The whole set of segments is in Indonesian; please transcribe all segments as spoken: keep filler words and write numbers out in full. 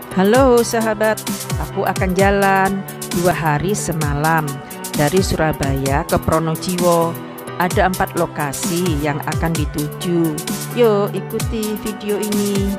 Halo sahabat, aku akan jalan dua hari semalam dari Surabaya ke Pronojiwo. Ada empat lokasi yang akan dituju. Yuk ikuti video ini.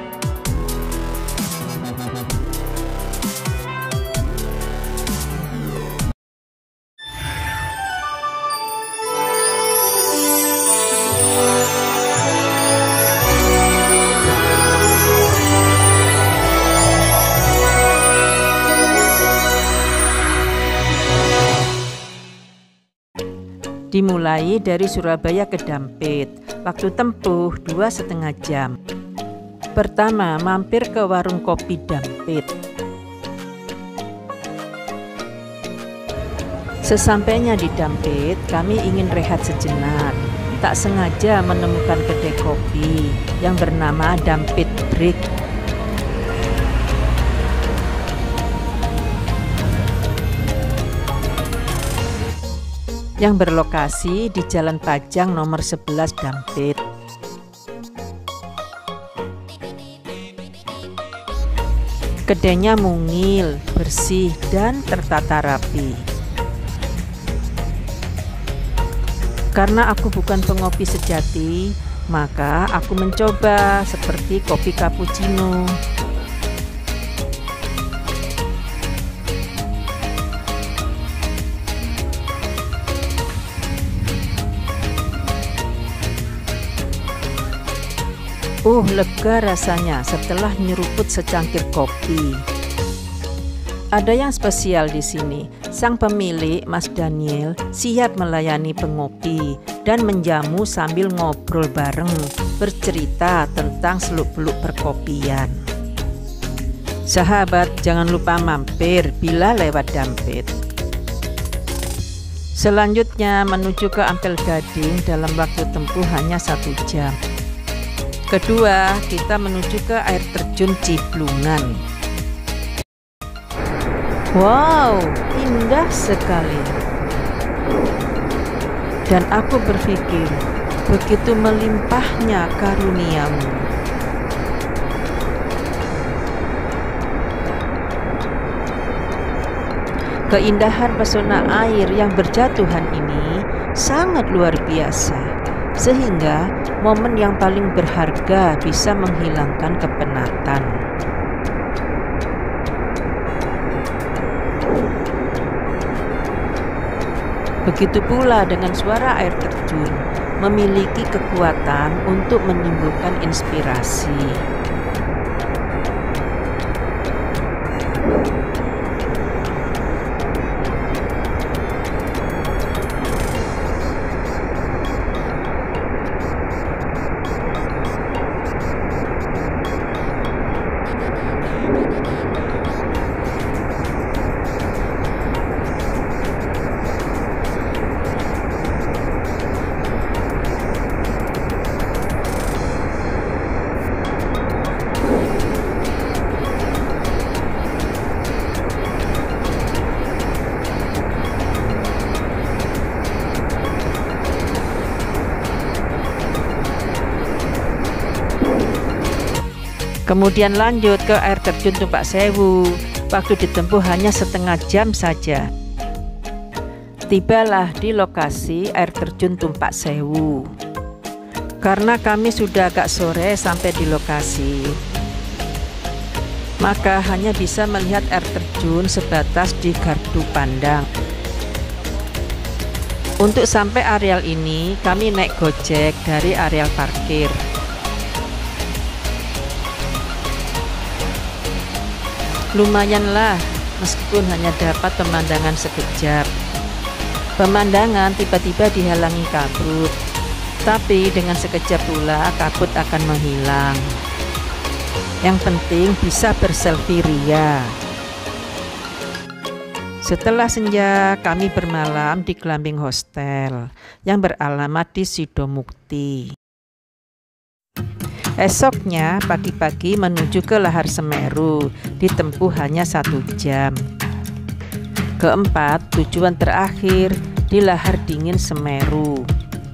Dimulai dari Surabaya ke Dampit, waktu tempuh dua setengah jam. Pertama, mampir ke warung kopi Dampit. Sesampainya di Dampit, kami ingin rehat sejenak. Tak sengaja menemukan kedai kopi yang bernama Dampit Break. Yang berlokasi di Jalan Pajang nomor sebelas Dampit. Kedainya mungil, bersih, dan tertata rapi. Karena aku bukan pengopi sejati, maka aku mencoba seperti kopi cappuccino. Uh, lega rasanya setelah nyeruput secangkir kopi. Ada yang spesial di sini. Sang pemilik, Mas Daniel, siap melayani pengopi dan menjamu sambil ngobrol bareng, bercerita tentang seluk-beluk perkopian. Sahabat, jangan lupa mampir bila lewat Dampit. Selanjutnya menuju ke Ampel Gading dalam waktu tempuh hanya satu jam. Kedua, kita menuju ke air terjun Ciblungan. Wow, indah sekali. Dan aku berpikir, begitu melimpahnya karuniamu. Keindahan pesona air yang berjatuhan ini sangat luar biasa, sehingga momen yang paling berharga bisa menghilangkan kepenatan. Begitu pula dengan suara air terjun, memiliki kekuatan untuk menimbulkan inspirasi. Kemudian lanjut ke air terjun Tumpak Sewu. Waktu ditempuh hanya setengah jam saja. Tibalah di lokasi air terjun Tumpak Sewu. Karena kami sudah agak sore sampai di lokasi, maka hanya bisa melihat air terjun sebatas di gardu pandang. Untuk sampai areal ini, kami naik gojek dari areal parkir. Lumayanlah, meskipun hanya dapat pemandangan sekejap. Pemandangan tiba-tiba dihalangi kabut, tapi dengan sekejap pula kabut akan menghilang. Yang penting bisa berselfie ria. Setelah senja, kami bermalam di Gelambing Hostel yang beralamat di Sidomukti. Esoknya pagi-pagi menuju ke Lahar Semeru, ditempuh hanya satu jam. Keempat, tujuan terakhir di Lahar Dingin Semeru.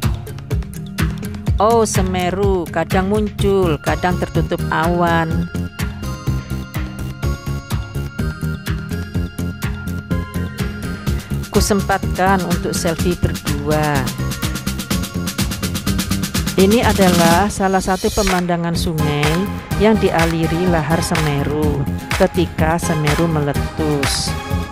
Oh, Semeru kadang muncul, kadang tertutup awan. aku sempatkan untuk selfie berdua. Ini adalah salah satu pemandangan sungai yang dialiri lahar Semeru ketika Semeru meletus.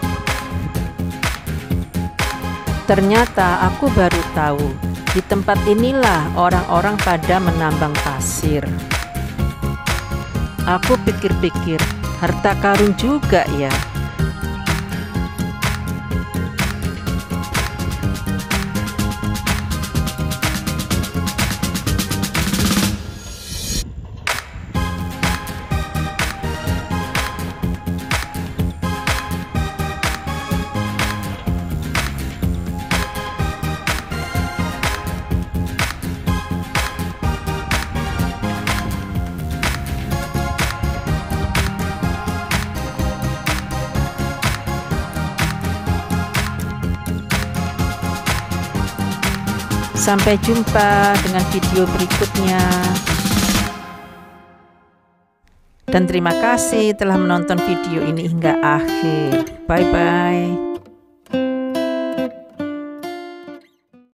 Ternyata aku baru tahu, di tempat inilah orang-orang pada menambang pasir. Aku pikir-pikir, harta karun juga ya. Sampai jumpa dengan video berikutnya. Dan terima kasih telah menonton video ini hingga akhir. Bye bye.